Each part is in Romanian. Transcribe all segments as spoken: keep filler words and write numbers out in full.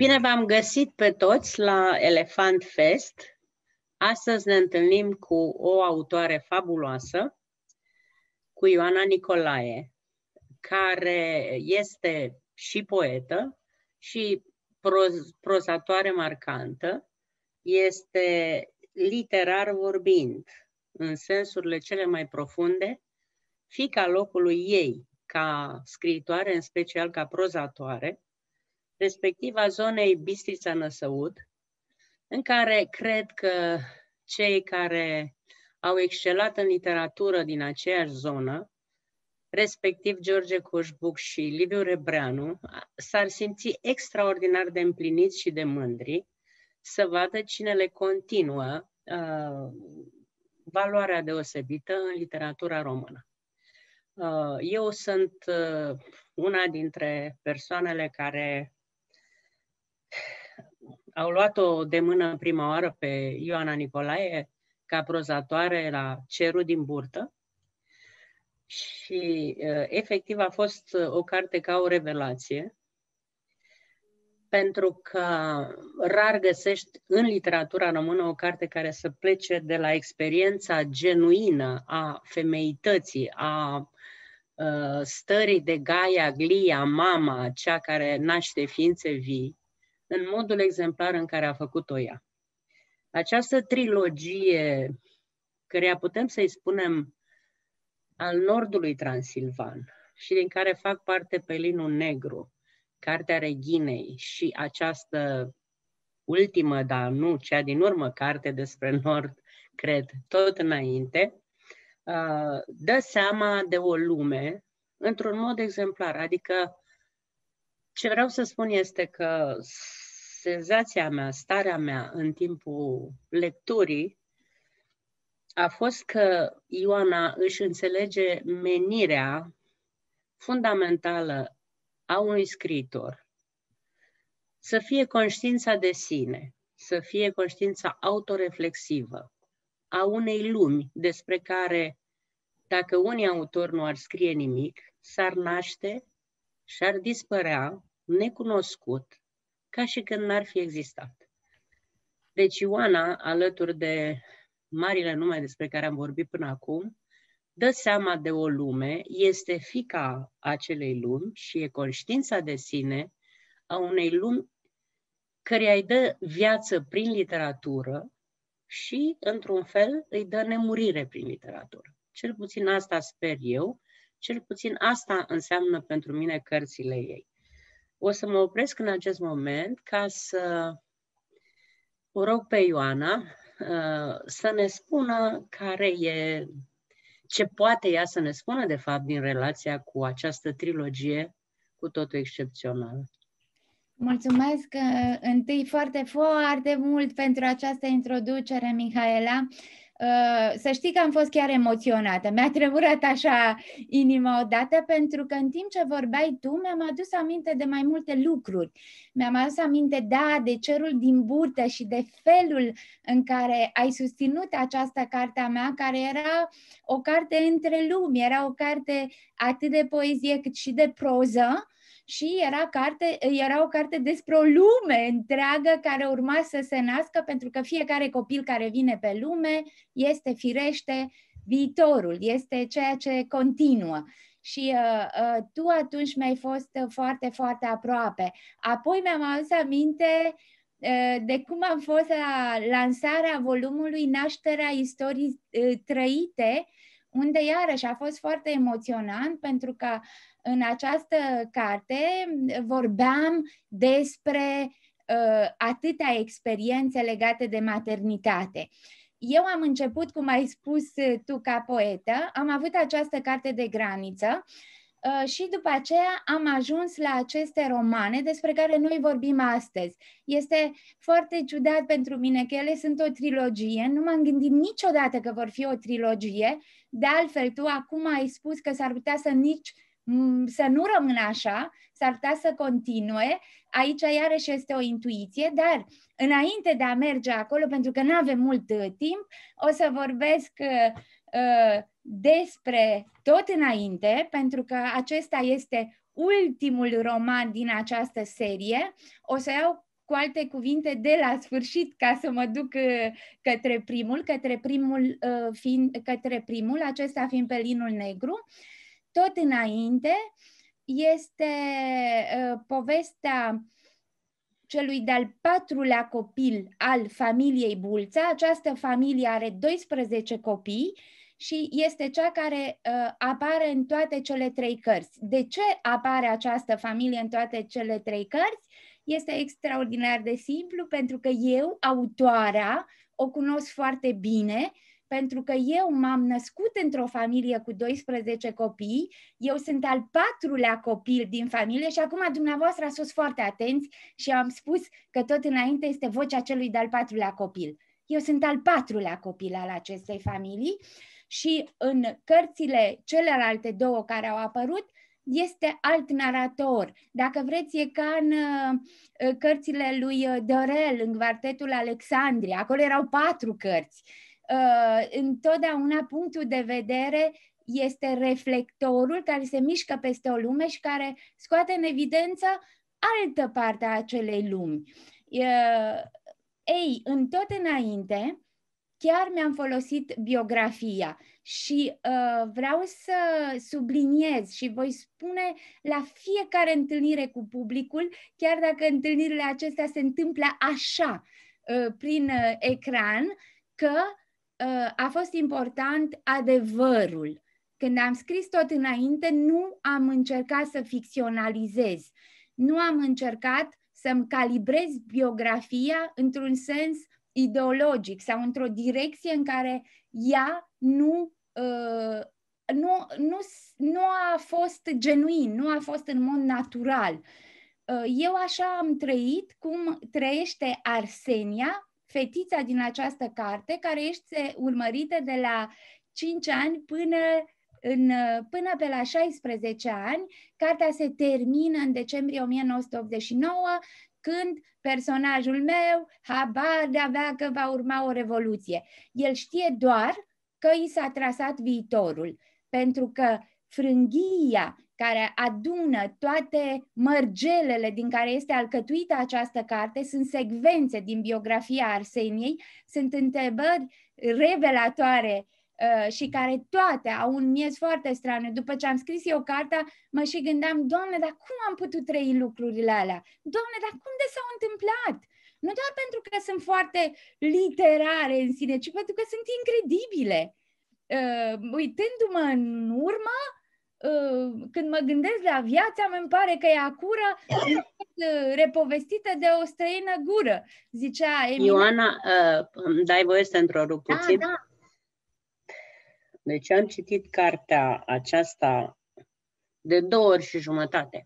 Bine v-am găsit pe toți la Elefant Fest. Astăzi ne întâlnim cu o autoare fabuloasă, cu Ioana Nicolae, care este și poetă și proz prozatoare marcantă, este literar vorbind, în sensurile cele mai profunde, fiica locului ei, ca scriitoare, în special ca prozatoare, respectiv a zonei Bistrița-Năsăud, în care cred că cei care au excelat în literatură din aceeași zonă, respectiv George Coșbuc și Liviu Rebreanu, s-ar simți extraordinar de împliniți și de mândri să vadă cine le continuă uh, valoarea deosebită în literatura română. Uh, eu sunt uh, una dintre persoanele care au luat-o de mână prima oară pe Ioana Nicolae ca prozatoare la Cerul din Burtă și efectiv a fost o carte ca o revelație, pentru că rar găsești în literatura română o carte care să plece de la experiența genuină a femeității, a stării de Gaia, Glia, mama, cea care naște ființe vii, în modul exemplar în care a făcut-o ea. Această trilogie, căreia putem să-i spunem al nordului transilvan și din care fac parte Pelinul Negru, Cartea Reghinei și această ultimă, dar nu cea din urmă, carte despre nord, cred, tot înainte, dă seama de o lume într-un mod exemplar. Adică ce vreau să spun este că senzația mea, starea mea în timpul lecturii a fost că Ioana își înțelege menirea fundamentală a unui scriitor. Să fie conștiința de sine, să fie conștiința autoreflexivă a unei lumi despre care, dacă unii autori nu ar scrie nimic, s-ar naște și ar dispărea necunoscut, ca și când n-ar fi existat. Deci Ioana, alături de marile nume despre care am vorbit până acum, dă seama de o lume, este fiica acelei lumi și e conștiința de sine a unei lumi căreia îi dă viață prin literatură și, într-un fel, îi dă nemurire prin literatură. Cel puțin asta sper eu, cel puțin asta înseamnă pentru mine cărțile ei. O să mă opresc în acest moment ca să o rog pe Ioana uh, să ne spună care e, ce poate ea să ne spună de fapt din relația cu această trilogie cu totul excepțională. Mulțumesc uh, întâi foarte, foarte mult pentru această introducere, Mihaela. Uh, să știi că am fost chiar emoționată. Mi-a tremurat așa inima odată, pentru că în timp ce vorbeai tu, mi-am adus aminte de mai multe lucruri. Mi-am adus aminte, da, de Cerul din Burtă și de felul în care ai susținut această carte a mea, care era o carte între lumi, era o carte atât de poezie cât și de proză. Și era, carte, era o carte despre o lume întreagă care urma să se nască, pentru că fiecare copil care vine pe lume este firește viitorul, este ceea ce continuă. Și uh, uh, tu atunci mi-ai fost foarte, foarte aproape. Apoi mi-am adus aminte uh, de cum am fost la lansarea volumului Nașterea istorii uh, trăite, unde iarăși a fost foarte emoționant, pentru că în această carte vorbeam despre uh, atâtea experiențe legate de maternitate. Eu am început, cum ai spus tu, ca poetă, am avut această carte de graniță uh, și după aceea am ajuns la aceste romane despre care noi vorbim astăzi. Este foarte ciudat pentru mine că ele sunt o trilogie, nu m-am gândit niciodată că vor fi o trilogie, de altfel tu acum ai spus că s-ar putea să nici să nu rămână așa, s-ar putea să continue. Aici iarăși este o intuiție, dar înainte de a merge acolo, pentru că nu avem mult uh, timp, o să vorbesc uh, uh, despre Tot înainte, pentru că acesta este ultimul roman din această serie. O să iau cu alte cuvinte, de la sfârșit, ca să mă duc către primul, către primul, fiind, către primul, acesta fiind Pelinul Negru. Tot înainte este uh, povestea celui de-al patrulea copil al familiei Bulța. Această familie are doisprezece copii și este cea care uh, apare în toate cele trei cărți. De ce apare această familie în toate cele trei cărți? Este extraordinar de simplu, pentru că eu, autoarea, o cunosc foarte bine, pentru că eu m-am născut într-o familie cu doisprezece copii, eu sunt al patrulea copil din familie și acum dumneavoastră ați fost foarte atenți și am spus că tot înainte este vocea celui de-al patrulea copil. Eu sunt al patrulea copil al acestei familii și în cărțile celelalte două care au apărut este alt narator. Dacă vreți, e ca în uh, cărțile lui Dorel, în Quartetul Alexandria, acolo erau patru cărți. Uh, întotdeauna punctul de vedere este reflectorul care se mișcă peste o lume și care scoate în evidență altă parte a acelei lumi. Uh, ei, în tot înainte, chiar mi-am folosit biografia și uh, vreau să subliniez și voi spune la fiecare întâlnire cu publicul, chiar dacă întâlnirile acestea se întâmplă așa, uh, prin uh, ecran, că a fost important adevărul. Când am scris tot înainte, nu am încercat să ficționalizez. Nu am încercat să-mi calibrez biografia într-un sens ideologic sau într-o direcție în care ea nu, uh, nu, nu, nu a fost genuin, nu a fost în mod natural. Uh, eu așa am trăit cum trăiește Arsenia, fetița din această carte, care este urmărită de la cinci ani până, în, până pe la șaisprezece ani. Cartea se termină în decembrie o mie nouă sute optzeci și nouă, când personajul meu habar de-avea că va urma o revoluție. El știe doar că i s-a trasat viitorul, pentru că frânghia care adună toate mărgelele din care este alcătuită această carte, sunt secvențe din biografia Arseniei, sunt întrebări revelatoare uh, și care toate au un miez foarte straniu. După ce am scris eu cartea, mă și gândeam, Doamne, dar cum am putut trăi lucrurile alea? Doamne, dar cum de s-au întâmplat? Nu doar pentru că sunt foarte literare în sine, ci pentru că sunt incredibile. Uh, uitându-mă în urmă, când mă gândesc la viața mea, îmi pare că e acura repovestită de o străină gură, zicea Emina. Ioana, uh, îmi dai voie să întrerup puțin? Da, da. Deci am citit cartea aceasta de două ori și jumătate.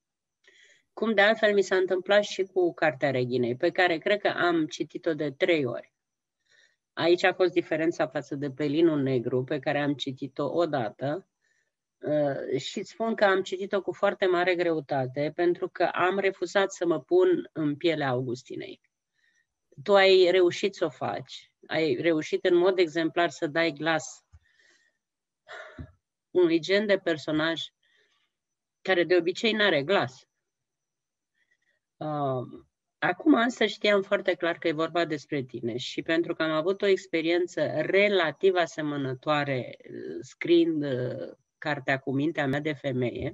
Cum de altfel mi s-a întâmplat și cu Cartea Reghinei, pe care cred că am citit-o de trei ori. Aici a fost diferența față de Pelinul Negru, pe care am citit-o odată. Uh, și îți spun că am citit-o cu foarte mare greutate, pentru că am refuzat să mă pun în pielea Augustinei. Tu ai reușit să o faci, ai reușit în mod exemplar să dai glas unui gen de personaj care de obicei n-are glas. Uh, acum însă știam foarte clar că e vorba despre tine și pentru că am avut o experiență relativ asemănătoare scriind uh, cartea cu mintea mea de femeie,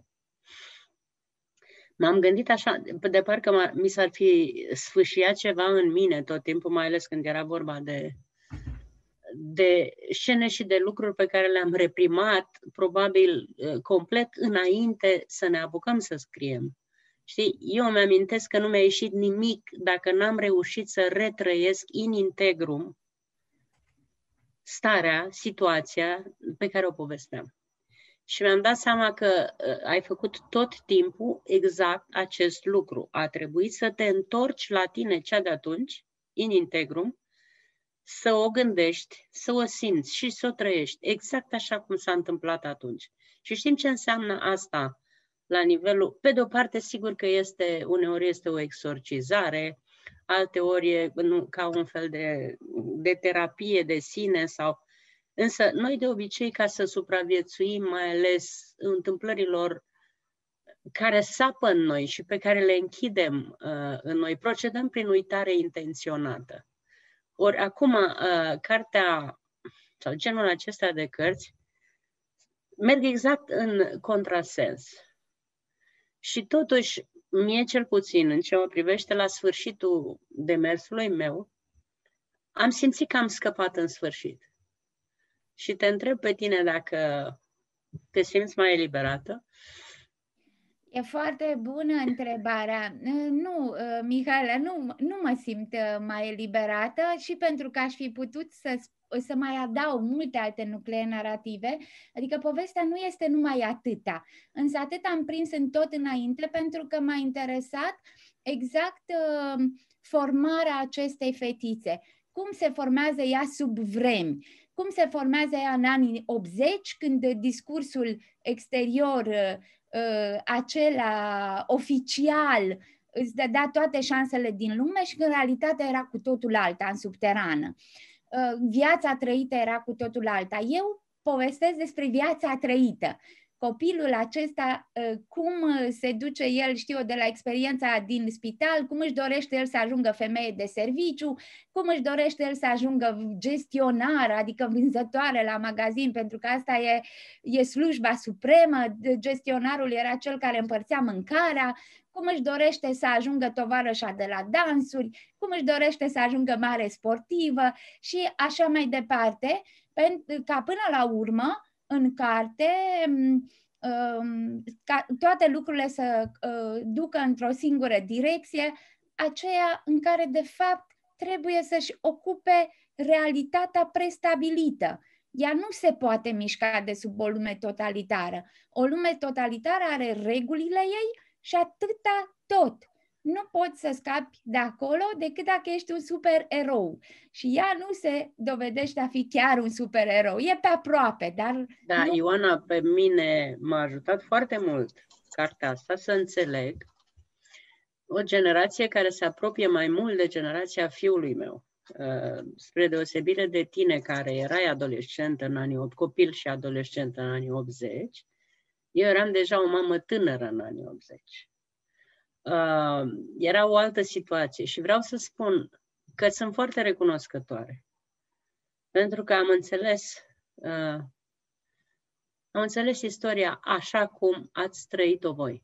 m-am gândit așa, de parcă mi s-ar fi sfâșiat ceva în mine tot timpul, mai ales când era vorba de, de scene și de lucruri pe care le-am reprimat, probabil complet înainte să ne apucăm să scriem. Știi, eu îmi amintesc că nu mi-a ieșit nimic dacă n-am reușit să retrăiesc in integrum starea, situația pe care o povesteam. Și mi-am dat seama că uh, ai făcut tot timpul exact acest lucru. A trebuit să te întorci la tine cea de atunci, in integrum, să o gândești, să o simți și să o trăiești, exact așa cum s-a întâmplat atunci. Și știm ce înseamnă asta la nivelul... Pe de o parte, sigur că este, uneori este o exorcizare, alteori e nu, ca un fel de, de terapie de sine sau... Însă, noi de obicei, ca să supraviețuim, mai ales întâmplărilor care sapă în noi și pe care le închidem uh, în noi, procedăm prin uitare intenționată. Ori acum, uh, cartea sau genul acesta de cărți merg exact în contrasens. Și totuși, mie cel puțin, în ce mă privește la sfârșitul demersului meu, am simțit că am scăpat în sfârșit. Și te întreb pe tine dacă te simți mai eliberată. E foarte bună întrebarea. Nu, Mihaela, nu, nu mă simt mai eliberată și pentru că aș fi putut să, să mai adaug multe alte nuclee narrative, adică povestea nu este numai atâta, însă atât am prins în tot înainte pentru că m-a interesat exact uh, formarea acestei fetițe. Cum se formează ea sub vremi, cum se formează ea în anii optzeci, când discursul exterior uh, acela oficial îți dădea toate șansele din lume și când realitatea era cu totul alta, în subterană. Uh, viața trăită era cu totul alta. Eu povestesc despre viața trăită. Copilul acesta, cum se duce el, știu, de la experiența din spital, cum își dorește el să ajungă femeie de serviciu, cum își dorește el să ajungă gestionar, adică vânzătoare la magazin, pentru că asta e, e slujba supremă, gestionarul era cel care împărțea mâncarea, cum își dorește să ajungă tovarășa de la dansuri, cum își dorește să ajungă mare sportivă și așa mai departe, ca până la urmă, în carte, ca toate lucrurile să ducă într-o singură direcție, aceea în care, de fapt, trebuie să-și ocupe realitatea prestabilită. Ea nu se poate mișca de sub o lume totalitară. O lume totalitară are regulile ei și atâta tot. Nu poți să scapi de acolo decât dacă ești un supererou. Și ea nu se dovedește a fi chiar un supererou. E pe aproape, dar... Da, nu... Ioana, pe mine m-a ajutat foarte mult cartea asta să înțeleg o generație care se apropie mai mult de generația fiului meu. Uh, spre deosebire de tine, care erai adolescent în anii opt, copil și adolescent în anii optzeci, eu eram deja o mamă tânără în anii optzeci. Uh, era o altă situație și vreau să spun că sunt foarte recunoscătoare pentru că am înțeles uh, am înțeles istoria așa cum ați trăit-o voi.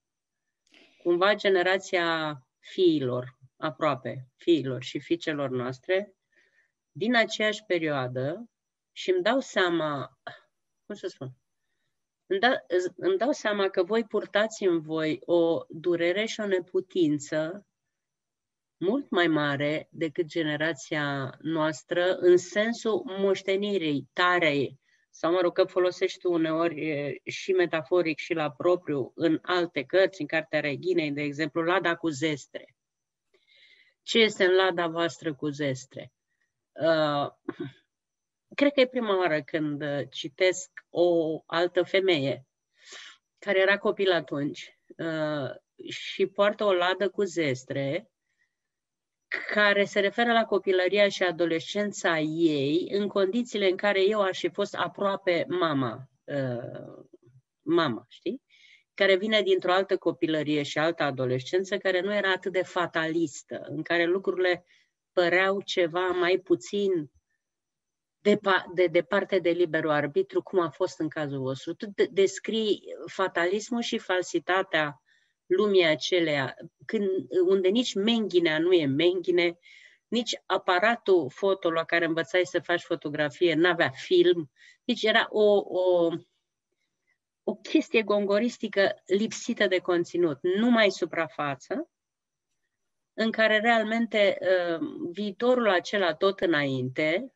Cumva generația fiilor, aproape fiilor și fiicelor noastre, din aceeași perioadă, și îmi dau seama, cum să spun, Îmi, da, îmi dau seama că voi purtați în voi o durere și o neputință mult mai mare decât generația noastră în sensul moștenirii tare, sau mă rog că folosești tu uneori și metaforic și la propriu în alte cărți, în Cartea Reginei, de exemplu, Lada cu zestre. Ce este în lada voastră cu zestre? Uh, Cred că e prima oară când citesc o altă femeie care era copil atunci uh, și poartă o ladă cu zestre care se referă la copilăria și adolescența ei în condițiile în care eu aș fi fost aproape mama, uh, mama, știi? Care vine dintr-o altă copilărie și altă adolescență care nu era atât de fatalistă, în care lucrurile păreau ceva mai puțin de, de departe de liberul arbitru, cum a fost în cazul vostru. Tu descrii fatalismul și falsitatea lumii acelea, când, unde nici menghinea nu e menghine, nici aparatul foto la care învățai să faci fotografie n-avea film, deci era o, o, o chestie gongoristică lipsită de conținut, numai suprafață, în care realmente viitorul acela tot înainte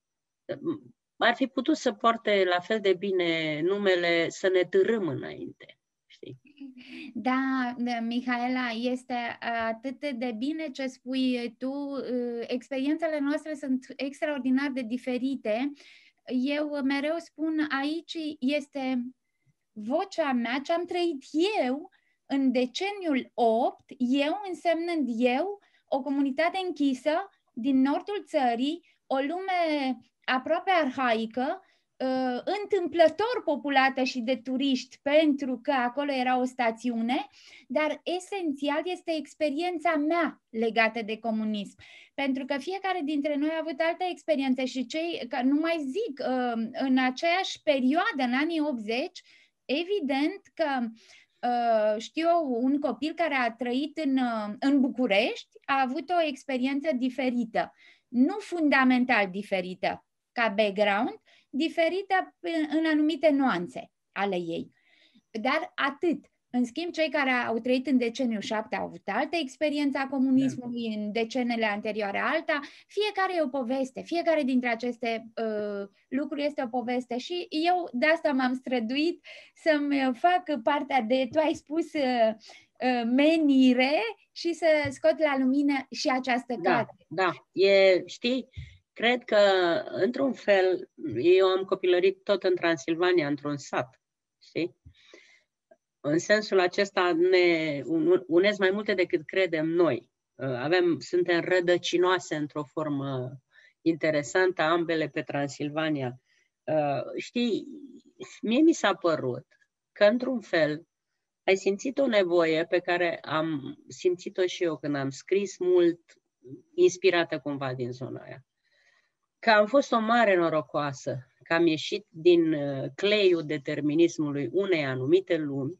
ar fi putut să poarte la fel de bine numele Să ne târâm înainte. Știi? Da, Mihaela, este atât de bine ce spui tu. Experiențele noastre sunt extraordinar de diferite. Eu mereu spun, aici este vocea mea, ce am trăit eu în deceniul opt, eu însemnând eu, o comunitate închisă din nordul țării, o lume aproape arhaică, uh, întâmplător populată și de turiști, pentru că acolo era o stațiune, dar esențial este experiența mea legată de comunism. Pentru că fiecare dintre noi a avut alte experiențe și cei, că nu mai zic, uh, în aceeași perioadă, în anii optzeci, evident că Uh, știu eu, un copil care a trăit în, uh, în București a avut o experiență diferită, nu fundamental diferită ca background, diferită în, în anumite nuanțe ale ei. Dar atât. În schimb, cei care au trăit în deceniul șapte au avut altă experiență a comunismului, în decenele anterioare alta. Fiecare e o poveste, fiecare dintre aceste uh, lucruri este o poveste și eu de asta m-am străduit să-mi fac partea de, tu ai spus, uh, uh, menire și să scot la lumină și această da, carte. Da, e, știi, cred că, într-un fel, eu am copilărit tot în Transilvania, într-un sat, știi? În sensul acesta ne unesc mai multe decât credem noi. Avem, suntem rădăcinoase într-o formă interesantă, ambele pe Transilvania. Știi, mie mi s-a părut că, într-un fel, ai simțit o nevoie pe care am simțit-o și eu când am scris mult, inspirată cumva din zona aia. Că am fost o mare norocoasă, că am ieșit din cleiul determinismului unei anumite lumi,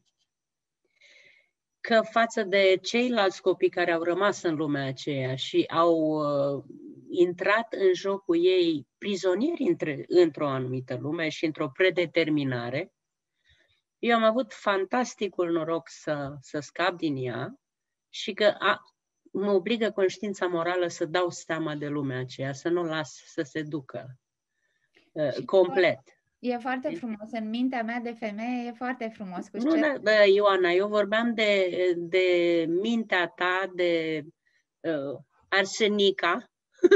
că față de ceilalți copii care au rămas în lumea aceea și au uh, intrat în jocul ei prizonieri între, într-o anumită lume și într-o predeterminare, eu am avut fantasticul noroc să, să scap din ea și că a, mă obligă conștiința morală să dau seama de lumea aceea, să nu o las să se ducă uh, complet. E foarte frumos. În mintea mea de femeie e foarte frumos. Cu nu, da, da, Ioana, eu vorbeam de, de mintea ta, de uh, Arsenica,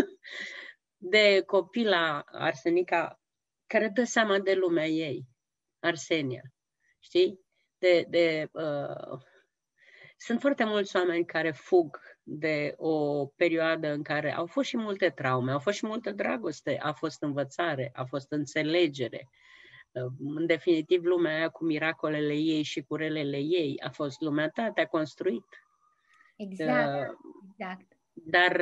de copila Arsenica, care dă seama de lumea ei, Arsenia. Știi? De, de, uh, sunt foarte mulți oameni care fug de o perioadă în care au fost și multe traume, au fost și multă dragoste, a fost învățare, a fost înțelegere. În definitiv, lumea aia cu miracolele ei și cu relele ei a fost lumea ta, te-a construit. Exact, exact. Dar,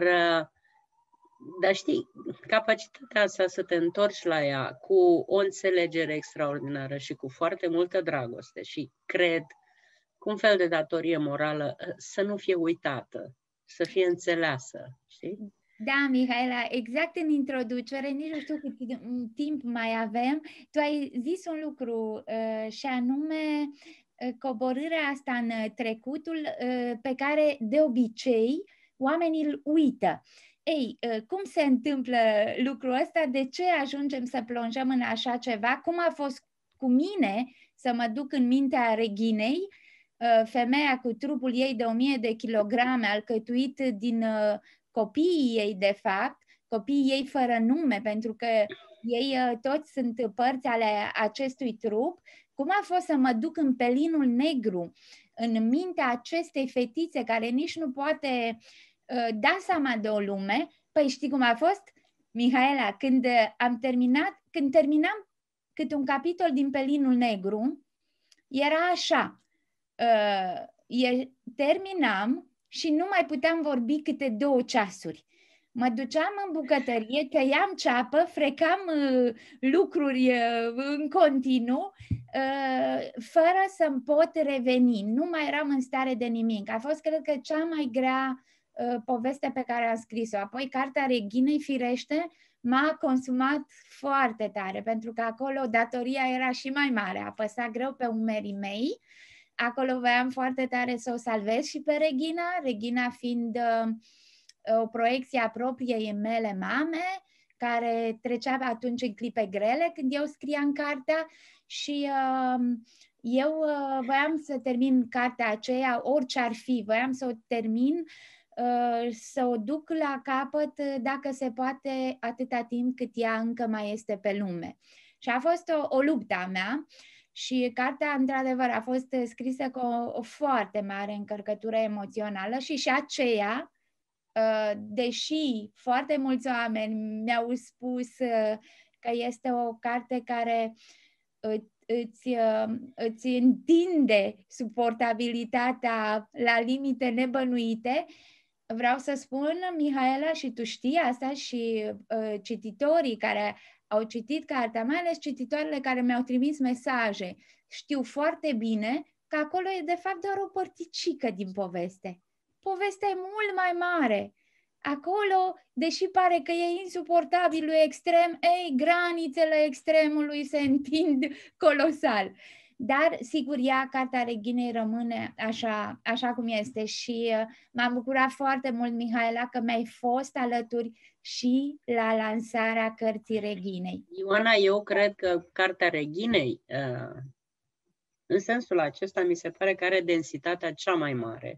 dar știi, capacitatea asta să te întorci la ea cu o înțelegere extraordinară și cu foarte multă dragoste și, cred, cu un fel de datorie morală, să nu fie uitată, să fie înțeleasă, știi? Da, Mihaela, exact în introducere, nici nu știu cât timp mai avem, tu ai zis un lucru uh, și anume uh, coborârea asta în trecutul uh, pe care de obicei oamenii îl uită. Ei, uh, cum se întâmplă lucrul ăsta? De ce ajungem să plonjăm în așa ceva? Cum a fost cu mine să mă duc în mintea Reghinei, uh, femeia cu trupul ei de o mie de kilograme, alcătuit din... Uh, copiii ei, de fapt, copiii ei fără nume, pentru că ei toți sunt părți ale acestui trup, cum a fost să mă duc în pelinul negru, în mintea acestei fetițe care nici nu poate uh, da seama de o lume? Păi știi cum a fost, Mihaela, când am terminat, când terminam câte un capitol din pelinul negru, era așa, uh, e, terminam și nu mai puteam vorbi câte două ceasuri. Mă duceam în bucătărie, tăiam ceapă, frecam uh, lucruri uh, în continuu, uh, fără să-mi pot reveni. Nu mai eram în stare de nimic. A fost, cred că, cea mai grea uh, poveste pe care am scris-o. Apoi, cartea Reghinei, firește, m-a consumat foarte tare, pentru că acolo datoria era și mai mare. Apăsa greu pe umerii mei. Acolo voiam foarte tare să o salvez și pe Reghina, Reghina fiind uh, o proiecție a propriei mele mame, care trecea atunci în clipe grele când eu scriam cartea și uh, eu uh, voiam să termin cartea aceea, orice ar fi, voiam să o termin, uh, să o duc la capăt, dacă se poate, atâta timp cât ea încă mai este pe lume. Și a fost o, o luptă a mea. Și cartea, într-adevăr, a fost scrisă cu o, o foarte mare încărcătură emoțională și și aceea, deși foarte mulți oameni mi-au spus că este o carte care îți, îți întinde suportabilitatea la limite nebănuite. Vreau să spun, Mihaela, și tu știi asta, și uh, cititorii care au citit cartea, mai ales cititoarele care mi-au trimis mesaje, știu foarte bine că acolo e de fapt doar o părticică din poveste. Povestea e mult mai mare. Acolo, deși pare că e insuportabil, e extrem, ei, granițele extremului se întind colosal. Dar, sigur, ea, Cartea Reghinei, rămâne așa, așa cum este și uh, m-am bucurat foarte mult, Mihaela, că mi-ai fost alături și la lansarea Cărții Reghinei. Ioana, eu cred că Cartea Reghinei, uh, în sensul acesta, mi se pare că are densitatea cea mai mare.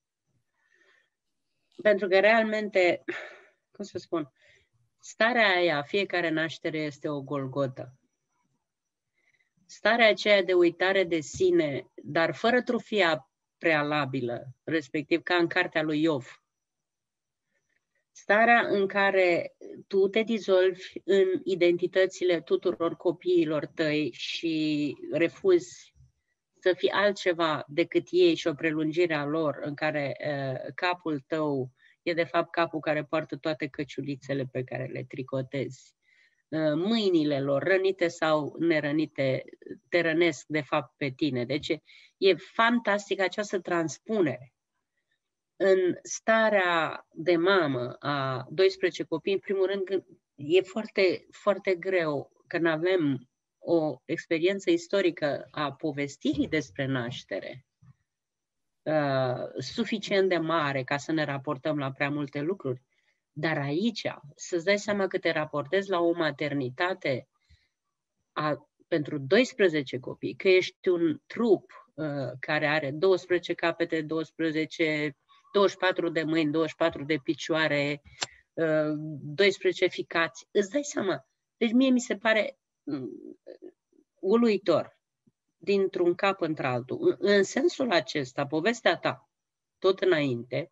Pentru că realmente, cum să spun, starea aia, fiecare naștere este o Golgotă. Starea aceea de uitare de sine, dar fără trufia prealabilă, respectiv ca în cartea lui Iov. Starea în care tu te dizolvi în identitățile tuturor copiilor tăi și refuzi să fii altceva decât ei și o prelungire a lor, în care uh, capul tău e de fapt capul care poartă toate căciulițele pe care le tricotezi. Uh, mâinile lor, rănite sau nerănite, te rănesc de fapt pe tine. Deci e, e fantastic această transpunere. În starea de mamă a doisprezece copii, în primul rând, e foarte, foarte greu când avem o experiență istorică a povestirii despre naștere uh, suficient de mare ca să ne raportăm la prea multe lucruri. Dar aici, să-ți dai seama că te raportezi la o maternitate a, pentru doisprezece copii, că ești un trup uh, care are douăsprezece capete, douăsprezece, douăzeci și patru de mâini, douăzeci și patru de picioare, uh, doisprezece ficați. Îți dai seama? Deci mie mi se pare uluitor, dintr-un cap într-altul. În sensul acesta, povestea ta, tot înainte,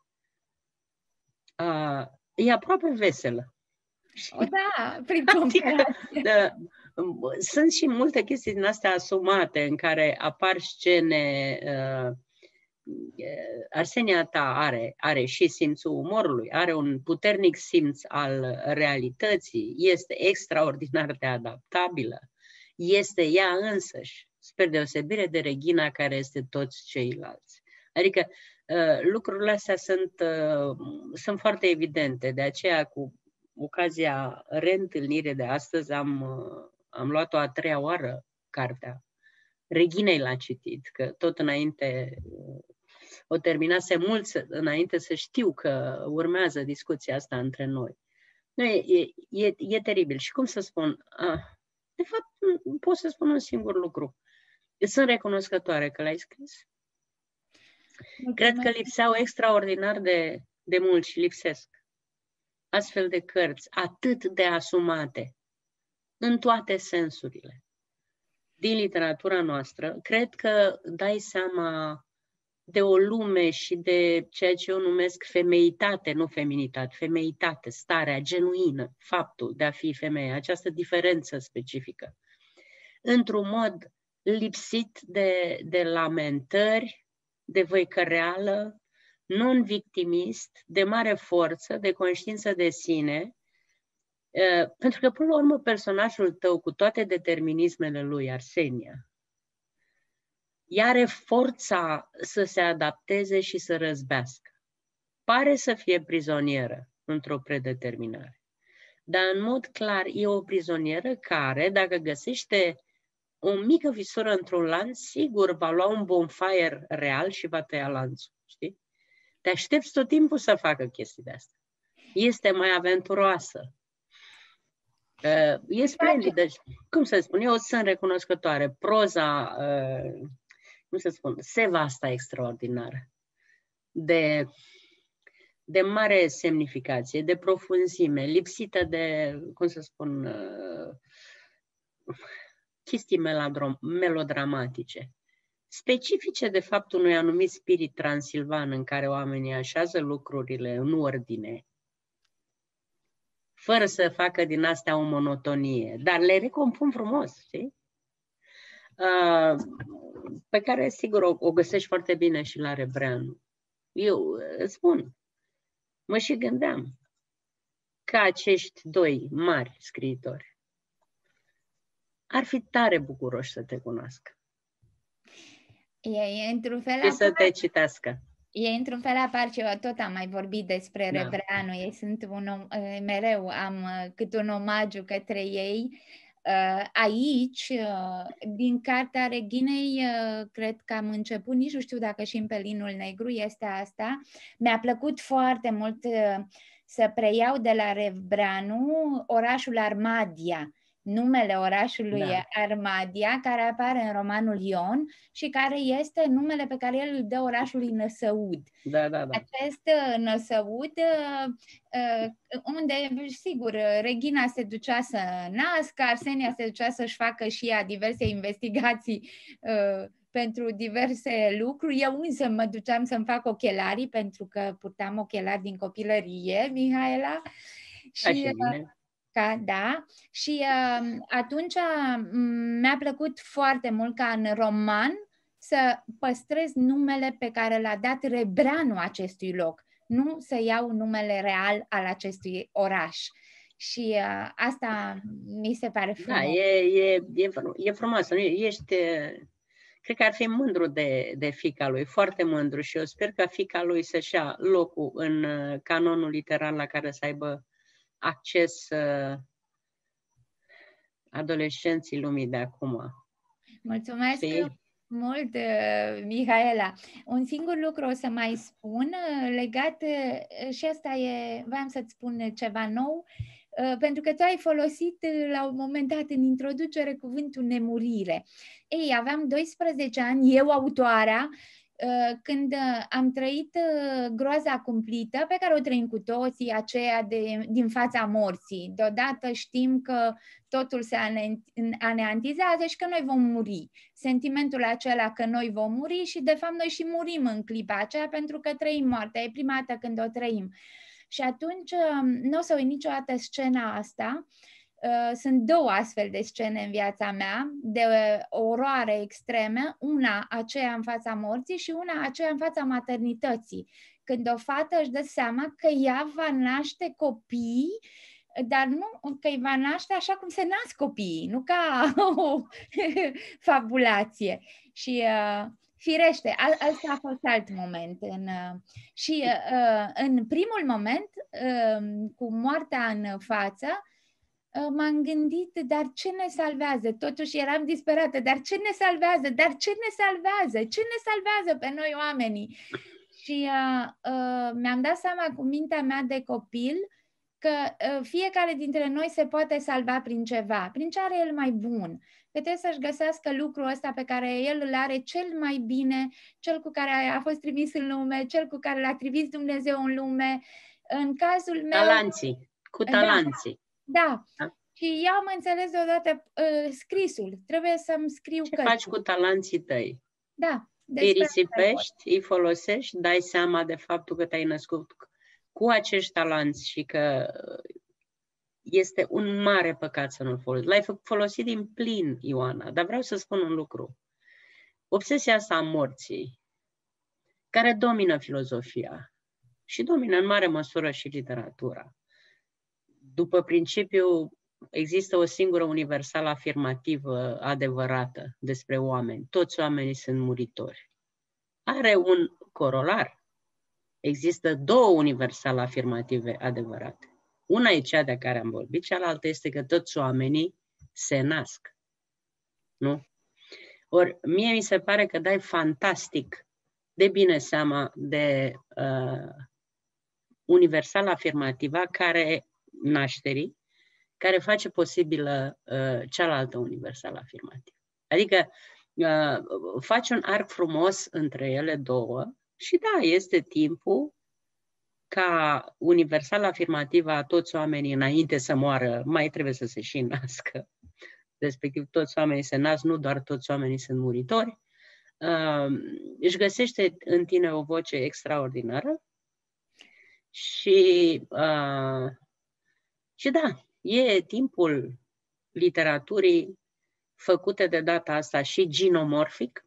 a, e aproape veselă. O, da, prin comparație. Adică, sunt și multe chestii din astea asumate, în care apar scene. Uh, Arsenia ta are, are și simțul umorului, are un puternic simț al realității, este extraordinar de adaptabilă, este ea însăși, spre deosebire de Regina, care este toți ceilalți. Adică uh, lucrurile astea sunt, uh, sunt foarte evidente, de aceea cu ocazia reîntâlnirii de astăzi am, uh, am luat-o a treia oară cartea. Reginei l-a citit, că tot înainte o terminase mult înainte să știu că urmează discuția asta între noi. Nu, e, e, e teribil. Și cum să spun? Ah, de fapt, pot să spun un singur lucru. Sunt recunoscătoare că l-ai scris. Mulțumesc. Cred că lipseau extraordinar de, de mult și lipsesc astfel de cărți atât de asumate în toate sensurile din literatura noastră. Cred că dai seama de o lume și de ceea ce eu numesc femeitate, nu feminitate, femeitate, starea genuină, faptul de a fi femeie, această diferență specifică, într-un mod lipsit de, de lamentări, de văicăreală, non-victimist, de mare forță, de conștiință de sine, pentru că, până la urmă, personajul tău, cu toate determinismele lui, Arsenia, ea are forța să se adapteze și să răzbească. Pare să fie prizonieră într-o predeterminare. Dar, în mod clar, e o prizonieră care, dacă găsește o mică visură într-un lanț, sigur va lua un bonfire real și va tăia lanțul. Știi? Te aștepți tot timpul să facă chestii de astea. Este mai aventuroasă. E splendidă. Cum să spun? Eu sunt recunoscătoare. Proza... cum să spun, seva asta extraordinară, de, de mare semnificație, de profunzime, lipsită de, cum să spun, uh, chestii melodramatice, specifice de fapt unui anumit spirit transilvan în care oamenii așează lucrurile în ordine, fără să facă din astea o monotonie, dar le recompun frumos, știi? Uh, pe care, sigur, o, o găsești foarte bine și la Rebreanu. Eu îți spun, mă și gândeam că acești doi mari scriitori ar fi tare bucuroși să te cunoască. E, într-un fel, și apar, să te citească. E într-un fel apar ce eu tot am mai vorbit despre Da. Rebreanu. Ei sunt un, mereu am cât un omagiu către ei. Aici, din cartea Reghinei, cred că am început, nici nu știu dacă și în Pelinul Negru este asta. Mi-a plăcut foarte mult să preiau de la Rebreanu orașul Armadia, numele orașului Da. Armadia, care apare în romanul Ion și care este numele pe care el îl dă orașului Năsăud. Da, da, da. Acest Năsăud, unde, sigur, Reghina se ducea să nască, Arsenia se ducea să-și facă și ea diverse investigații pentru diverse lucruri. Eu însă mă duceam să-mi fac ochelarii, pentru că purtam ochelari din copilărie, Mihaela. Și, ca, da, și uh, atunci mi-a plăcut foarte mult ca în roman să păstrez numele pe care l-a dat Rebreanu acestui loc, nu să iau numele real al acestui oraș. Și uh, asta mi se pare frumos. Da, e, e, e, e frumos. Ești, cred că ar fi mândru de, de fiica lui, foarte mândru, și eu sper ca fiica lui să-și ia locul în canonul literar la care să aibă acces uh, adolescenții lumii de acum. Mulțumesc Știi? mult, uh, Mihaela. Un singur lucru o să mai spun, uh, legat, uh, și asta e, voiam să-ți spun ceva nou, uh, pentru că tu ai folosit uh, la un moment dat în introducere cuvântul nemurire. Ei, aveam doisprezece ani, eu autoarea, când am trăit groaza cumplită pe care o trăim cu toții, aceea de, din fața morții. Deodată știm că totul se aneantizează și că noi vom muri. Sentimentul acela că noi vom muri și de fapt noi și murim în clipa aceea pentru că trăim moartea, e prima dată când o trăim. Și atunci nu o să uit niciodată scena asta. Sunt două astfel de scene în viața mea, de oroare extreme, una aceea în fața morții și una aceea în fața maternității, când o fată își dă seama că ea va naște copii, dar nu că îi va naște așa cum se nasc copiii, nu ca o fabulație. Și uh, firește, a, asta a fost alt moment. În, uh, și uh, în primul moment, uh, cu moartea în față, m-am gândit, dar ce ne salvează? Totuși eram disperată, dar ce ne salvează? Dar ce ne salvează? Ce ne salvează pe noi oamenii? Și uh, uh, mi-am dat seama cu mintea mea de copil că uh, fiecare dintre noi se poate salva prin ceva, prin ce are el mai bun. Că trebuie să-și găsească lucrul ăsta pe care el îl are cel mai bine, cel cu care a fost trimis în lume, cel cu care l-a trimis Dumnezeu în lume. În cazul meu... Talanții, cu talanții. Da. Da. Și eu am înțeles deodată uh, scrisul. Trebuie să-mi scriu Ce cărți. faci cu talanții tăi? Da. Îi risipești, îi folosești, dai seama de faptul că te-ai născut cu acești talanți și că este un mare păcat să nu-l folosești. L-ai folosit din plin, Ioana, dar vreau să spun un lucru. Obsesia asta a morții, care domină filozofia și domină în mare măsură și literatura. După principiu, există o singură universală afirmativă adevărată despre oameni. Toți oamenii sunt muritori. Are un corolar. Există două universale afirmative adevărate. Una e cea de care am vorbit, cealaltă este că toți oamenii se nasc. Nu? Ori mie mi se pare că dai fantastic de bine seama de uh, universala afirmativă care nașterii, care face posibilă uh, cealaltă universală afirmativă. Adică uh, faci un arc frumos între ele două și da, este timpul ca universala afirmativă a toți oamenii înainte să moară, mai trebuie să se și nască. Respectiv, toți oamenii se nasc, nu doar toți oamenii sunt muritori. Uh, își găsește în tine o voce extraordinară și uh, Și da, e timpul literaturii făcute de data asta și ginomorfic,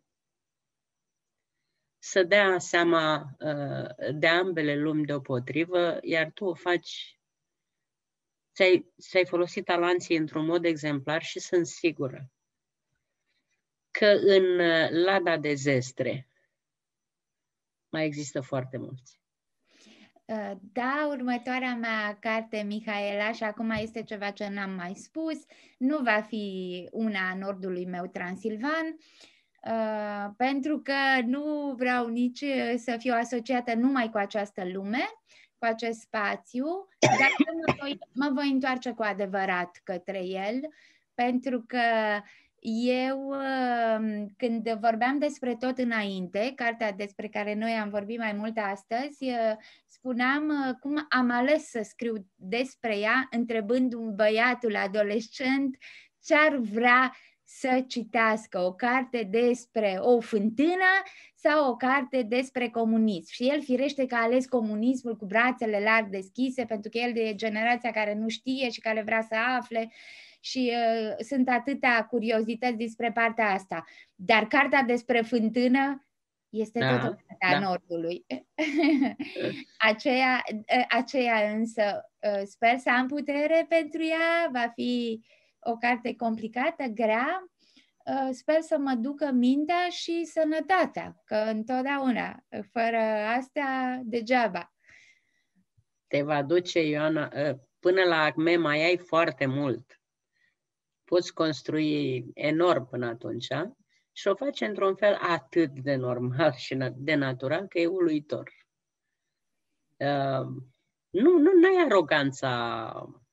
să dea seama uh, de ambele lumi deopotrivă, iar tu o faci, ți-ai, ți-ai folosit talanții într-un mod exemplar și sunt sigură că în uh, lada de zestre mai există foarte mulți. Da, următoarea mea carte, Mihaela, și acum este ceva ce n-am mai spus, nu va fi una a nordului meu transilvan, uh, pentru că nu vreau nici să fiu asociată numai cu această lume, cu acest spațiu, dar mă voi, mă voi întoarce cu adevărat către el, pentru că eu, când vorbeam despre Tot înainte, cartea despre care noi am vorbit mai mult astăzi, spuneam cum am ales să scriu despre ea, întrebând un băiatul adolescent ce ar vrea să citească, o carte despre o fântână sau o carte despre comunism. Și el firește că a ales comunismul cu brațele larg deschise, pentru că el e generația care nu știe și care vrea să afle. Și uh, sunt atâtea curiozități despre partea asta. Dar cartea despre fântână este da, tot o carte a da. Nordului. aceea, aceea însă sper să am putere pentru ea, va fi o carte complicată, grea. Sper să mă ducă mintea și sănătatea, că întotdeauna, fără astea, degeaba. Te va duce, Ioana, până la acme mai ai foarte mult. Poți construi enorm până atunci și o faci într-un fel atât de normal și de natural că e uluitor. Uh, nu, nu ai aroganța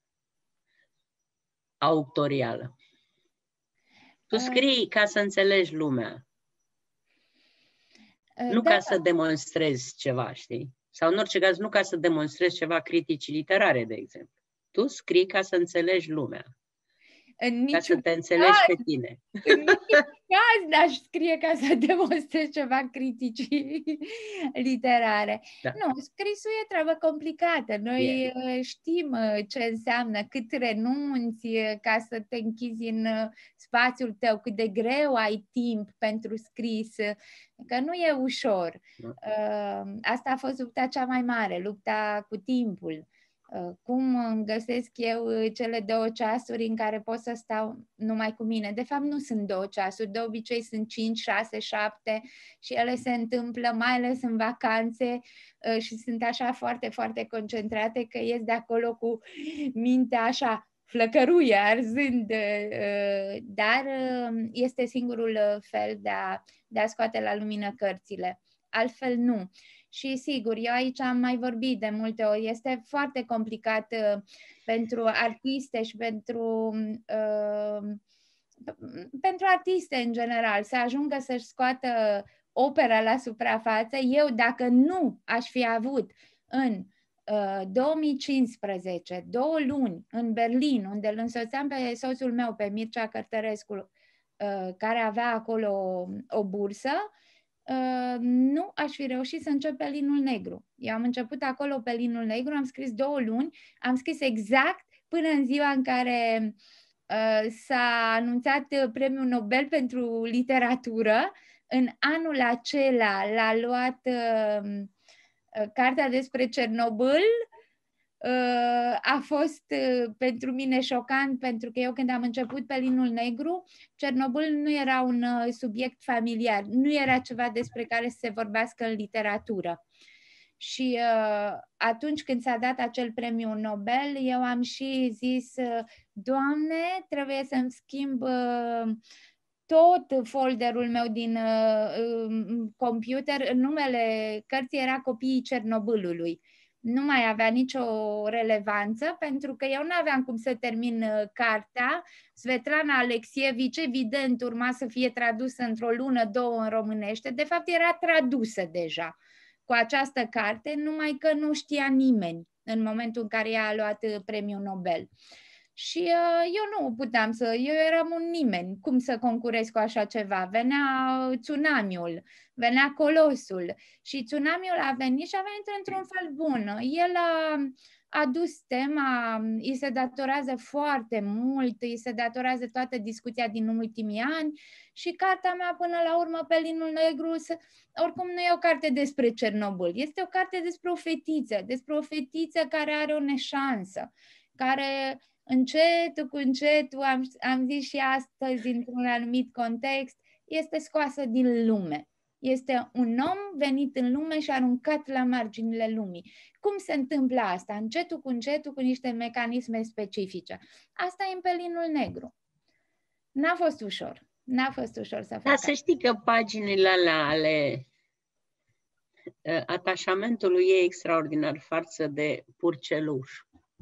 auctorială. Tu scrii ca să înțelegi lumea. Nu da. Ca să demonstrezi ceva, știi? Sau în orice caz, nu ca să demonstrezi ceva critici literare, de exemplu. Tu scrii ca să înțelegi lumea. În ca să te înțelegi caz, pe tine. În niciun caz n-aș scrie ca să demonstrez ceva critici literare. Da. Nu, scrisul e treabă complicată. Noi yeah. știm ce înseamnă, cât renunți ca să te închizi în spațiul tău, cât de greu ai timp pentru scris, că nu e ușor. Da. Asta a fost lupta cea mai mare, lupta cu timpul. Cum îmi găsesc eu cele două ceasuri în care pot să stau numai cu mine. De fapt, nu sunt două ceasuri, de obicei sunt cinci, șase, șapte și ele se întâmplă, mai ales în vacanțe și sunt așa foarte, foarte concentrate că ies de acolo cu mintea așa flăcăruie, arzând, dar este singurul fel de a, de a scoate la lumină cărțile. Altfel nu. Și sigur, eu aici am mai vorbit de multe ori, este foarte complicat uh, pentru artiste și pentru, uh, pentru artiste în general să ajungă să-și scoată opera la suprafață. Eu, dacă nu aș fi avut în uh, două mii cincisprezece două luni în Berlin, unde îl însoțeam pe soțul meu, pe Mircea Cărtărescu, uh, care avea acolo o, o bursă, Uh, nu aș fi reușit să încep pe Linul Negru. Eu am început acolo pe Linul Negru, am scris două luni, am scris exact până în ziua în care uh, s-a anunțat Premiul Nobel pentru literatură. În anul acela l-a luat uh, uh, cartea despre Cernobâl. Uh, a fost uh, pentru mine șocant, pentru că eu când am început pe Linul Negru, Cernobâl nu era un uh, subiect familiar, nu era ceva despre care să se vorbească în literatură. Și uh, atunci când s-a dat acel premiu Nobel, eu am și zis, uh, Doamne, trebuie să-mi schimb uh, tot folderul meu din uh, uh, computer, numele cărții era Copiii Cernobâlului. Nu mai avea nicio relevanță, pentru că eu nu aveam cum să termin uh, cartea. Svetlana Alexievici, evident, urma să fie tradusă într-o lună, două în românește. De fapt, era tradusă deja cu această carte, numai că nu știa nimeni în momentul în care ea a luat uh, premiul Nobel. Și uh, eu nu puteam să, eu eram un nimeni, cum să concurez cu așa ceva? Venea tsunamiul, venea colosul și tsunamiul a venit și a venit într-un fel bun. El a, adus tema, îi se datorează foarte mult, îi se datorează toată discuția din ultimii ani și cartea mea până la urmă, Pelinul Negru, oricum nu e o carte despre Cernobâl, este o carte despre o fetiță, despre o fetiță care are o neșansă, care încetul cu încetul, am, am zis și astăzi într-un anumit context, este scoasă din lume. Este un om venit în lume și aruncat la marginile lumii. Cum se întâmplă asta? Încetul cu încetul, cu niște mecanisme specifice. Asta e în Pelinul Negru. N-a fost ușor. N-a fost ușor să facă. Dar să știi că paginile alea ale uh, atașamentului e extraordinar față de Purceluș,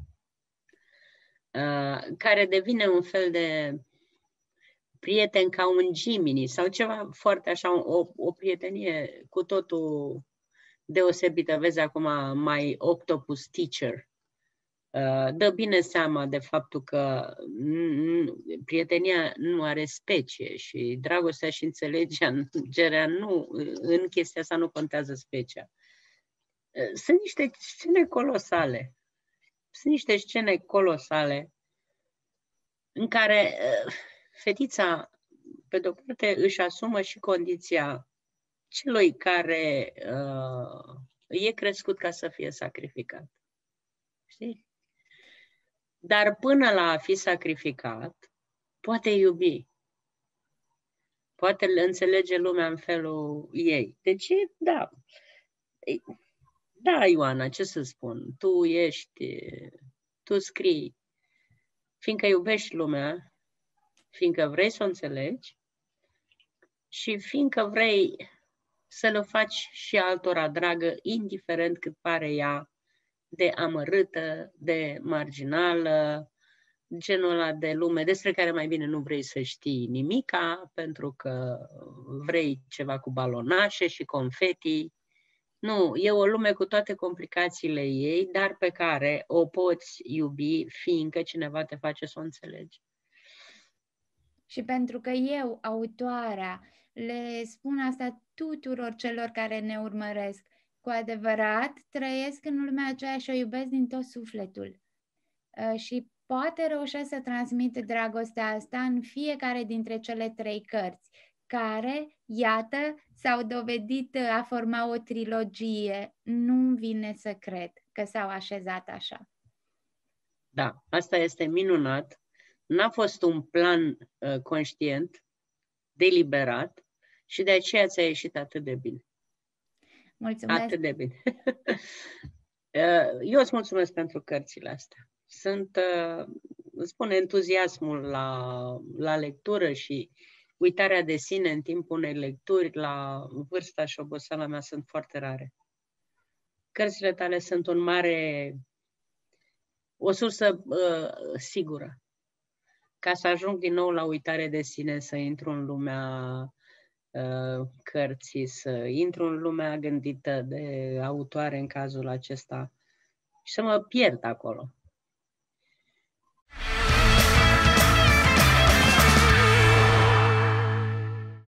uh, care devine un fel de prieten ca un Jiminy sau ceva foarte așa, o, o prietenie cu totul deosebită. Vezi acum My Octopus Teacher. Dă bine seama de faptul că prietenia nu are specie și dragostea și înțelegerea nu, în chestia asta nu contează specia. Sunt niște scene colosale. Sunt niște scene colosale în care fetița, pe de-o parte, își asumă și condiția celui care uh, e crescut ca să fie sacrificat. Știi? Dar până la a fi sacrificat, poate iubi. Poate înțelege lumea în felul ei. Deci, da. Da, Ioana, ce să spun? Tu ești, tu scrii, fiindcă iubești lumea, fiindcă vrei să o înțelegi și fiindcă vrei să le faci și altora dragă, indiferent cât pare ea de amărâtă, de marginală, genul ăla de lume despre care mai bine nu vrei să știi nimica, pentru că vrei ceva cu balonașe și confeti. Nu, e o lume cu toate complicațiile ei, dar pe care o poți iubi, fiindcă cineva te face să o înțelegi. Și pentru că eu, autoarea, le spun asta tuturor celor care ne urmăresc, cu adevărat trăiesc în lumea aceea și o iubesc din tot sufletul. Și poate reușesc să transmit dragostea asta în fiecare dintre cele trei cărți, care, iată, s-au dovedit a forma o trilogie. Nu-mi vine să cred că s-au așezat așa. Da, asta este minunat. N-a fost un plan uh, conștient, deliberat și de aceea ți-a ieșit atât de bine. Mulțumesc! Atât de bine. Eu îți mulțumesc pentru cărțile astea. Sunt, uh, îți spun, entuziasmul la, la lectură și uitarea de sine în timpul unei lecturi, la vârsta și oboseala mea, sunt foarte rare. Cărțile tale sunt un mare, o sursă uh, sigură. Ca să ajung din nou la uitare de sine, să intru în lumea uh, cărții, să intru în lumea gândită de autoare în cazul acesta și să mă pierd acolo.